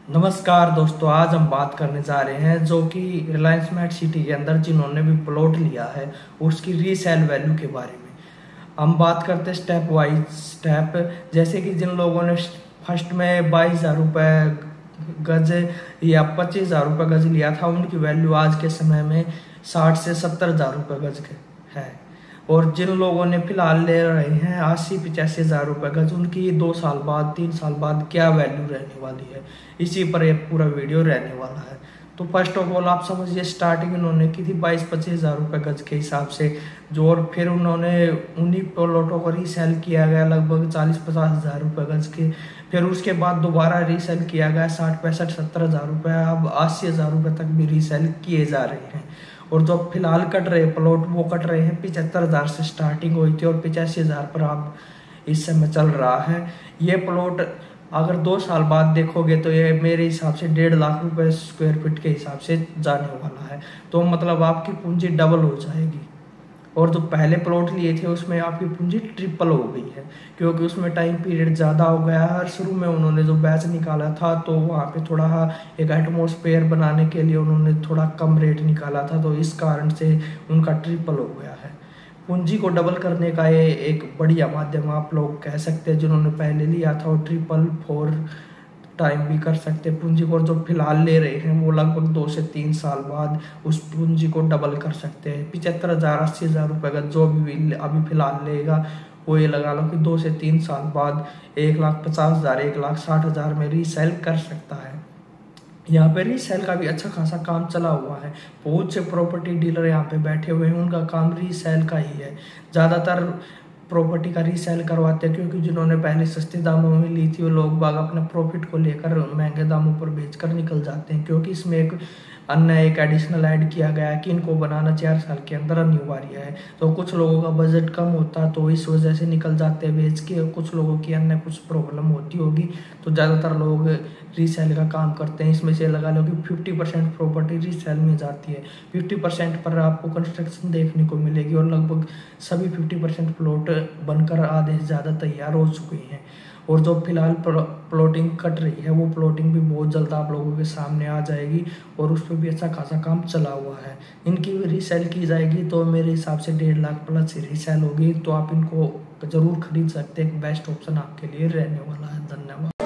नमस्कार दोस्तों, आज हम बात करने जा रहे हैं जो कि रिलायंस मेट सिटी के अंदर जिन्होंने भी प्लॉट लिया है उसकी रीसेल वैल्यू के बारे में हम बात करते हैं स्टेप वाइज स्टेप। जैसे कि जिन लोगों ने फर्स्ट में 22,000 रुपये गज या 25,000 रुपये गज लिया था उनकी वैल्यू आज के समय में 60 से 70,000 रुपये गज है। और जिन लोगों ने फिलहाल ले रहे हैं 80-85,000 रुपये गज, उनकी 2 साल बाद 3 साल बाद क्या वैल्यू रहने वाली है, इसी पर एक पूरा वीडियो रहने वाला है। तो फर्स्ट ऑफ ऑल आप समझिए, स्टार्टिंग उन्होंने की थी 22-25,000 रुपये गज के हिसाब से जो, और फिर उन्होंने उन्हीं प्लॉटों को रीसेल किया गया लगभग 40-50,000 रुपये गज के। फिर उसके बाद दोबारा रीसेल किया गया 60-65-70,000 रुपये, अब 80,000 रुपये तक भी रीसेल किए जा रहे हैं। और जो फिलहाल कट रहे प्लॉट वो कट रहे हैं 75,000 से स्टार्टिंग हुई थी और 85,000 पर अब इस समय चल रहा है। ये प्लॉट अगर 2 साल बाद देखोगे तो ये मेरे हिसाब से 1.5 लाख रुपए स्क्वायर फीट के हिसाब से जाने वाला है। तो मतलब आपकी पूंजी डबल हो जाएगी। और जो पहले प्लॉट लिए थे उसमें आपकी पूंजी ट्रिपल हो गई है, क्योंकि उसमें टाइम पीरियड ज़्यादा हो गया है। और शुरू में उन्होंने जो बैच निकाला था तो वहाँ पे थोड़ा एक एटमॉस्फेयर बनाने के लिए उन्होंने थोड़ा कम रेट निकाला था, तो इस कारण से उनका ट्रिपल हो गया है। पूंजी को डबल करने का ये एक बढ़िया माध्यम आप लोग कह सकते हैं। जिन्होंने पहले लिया था वो 3-4 टाइम भी कर सकते हैं पूंजी को, और जो फिलहाल ले रहे हैं वो लगभग 2 से 3 साल बाद उस पूंजी को डबल कर सकते हैं। 75,000-80,000 रुपये का जो भी अभी फिलहाल लेगा वो ये लगा लो कि 2 से 3 साल बाद 1,50,000 1,60,000 में रीसेल कर सकता है। यहाँ पे रीसेल का भी अच्छा खासा काम चला हुआ है। बहुत से प्रॉपर्टी डीलर यहाँ पे बैठे हुए हैं, उनका काम रीसेल का ही है। ज़्यादातर प्रॉपर्टी का रीसेल करवाते हैं, क्योंकि जिन्होंने पहले सस्ते दामों में ली थी वो लोग बाग अपने प्रॉफिट को लेकर महंगे दामों पर बेचकर निकल जाते हैं, क्योंकि इसमें एक एडिशनल ऐड किया गया है कि इनको बनाना 4 साल के अंदर अनिवार्य है। तो कुछ लोगों का बजट कम होता है तो इस वजह से निकल जाते हैं बेच के, कुछ लोगों की अन्य कुछ प्रॉब्लम होती होगी तो ज़्यादातर लोग रीसेल का काम करते हैं। इसमें से लगा लो कि 50% प्रॉपर्टी रीसेल में जाती है, 50% पर आपको कंस्ट्रक्शन देखने को मिलेगी, और लगभग सभी 50% प्लॉट बनकर आधे से ज़्यादा तैयार हो चुके हैं। और जो फिलहाल प्लॉटिंग कट रही है वो प्लॉटिंग भी बहुत जल्द आप लोगों के सामने आ जाएगी, और उस पर भी अच्छा खासा काम चला हुआ है। इनकी भी रीसेल की जाएगी तो मेरे हिसाब से 1.5 लाख प्लस रीसेल होगी, तो आप इनको ज़रूर खरीद सकते हैं। एक बेस्ट ऑप्शन आपके लिए रहने वाला है। धन्यवाद।